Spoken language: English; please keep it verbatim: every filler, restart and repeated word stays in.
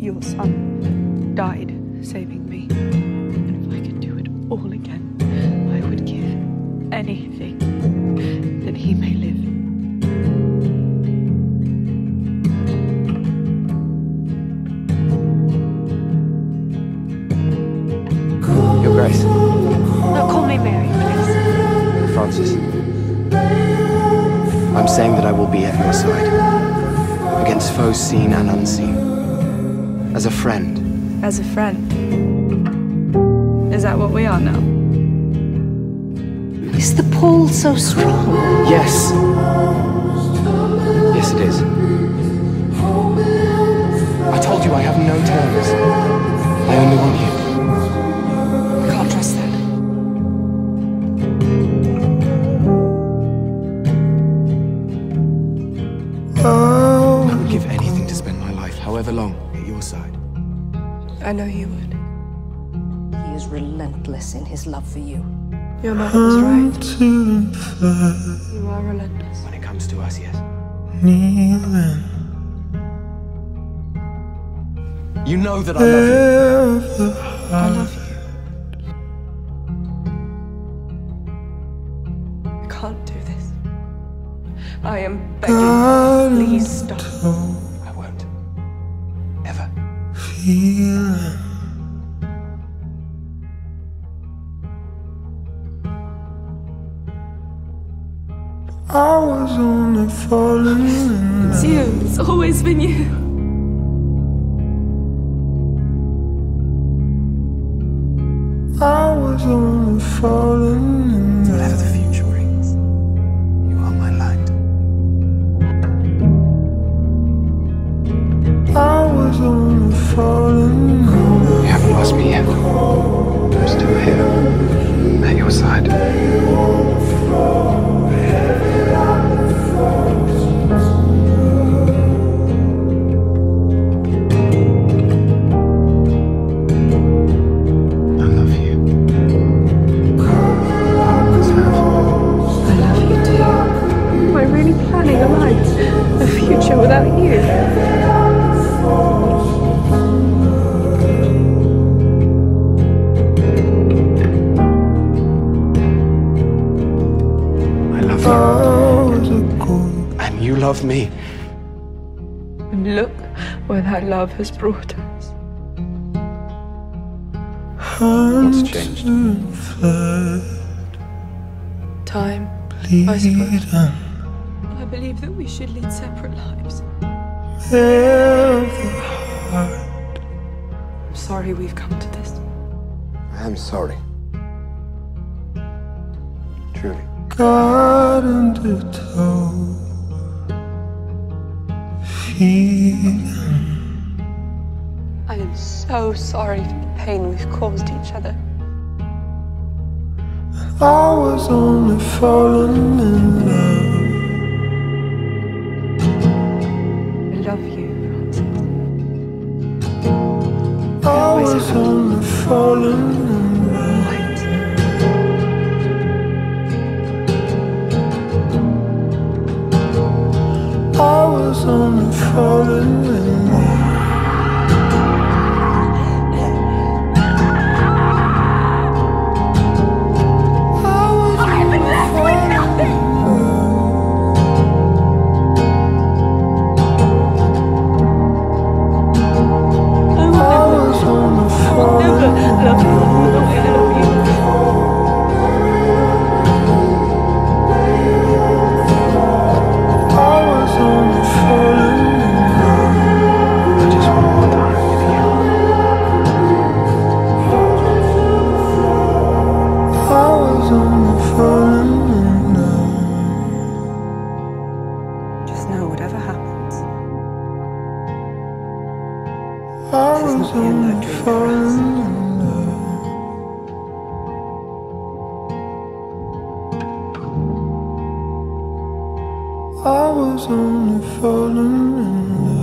Your son died saving me. And if I could do it all again, I would give anything that he may live. Your Grace. No, call me Mary, please. Francis. I'm saying that I will be at your side, against foes seen and unseen. As a friend. As a friend? Is that what we are now? Is the pull so strong? Yes. Yes, it is. I told you I have no terms. I only want you. I can't trust that. I would give anything to spend my life, however long, at your side. I know you would. He is relentless in his love for you. Your mother was right. You are relentless. When it comes to us, yes. You know that I love you. I love you. I can't do this. I am begging. Please stop. I won't. Ever. I was only falling in love. It's you. It's always been you. I was only falling in love. Whatever the future brings, you are my light. I was only falling in love. You haven't lost me yet. I'm still here, at your side. A future without you. I love you. And you love me. And look where that love has brought us. What's changed? Time, I suppose. I believe that we should lead separate lives. I'm sorry we've come to this. I am sorry. Truly. God undertow. I am so sorry for the pain we've caused each other. I was only falling in love. I love you, Francis. I was only falling in love. I was only falling in love. Just know whatever happens, I was only falling in love. I was only falling in love.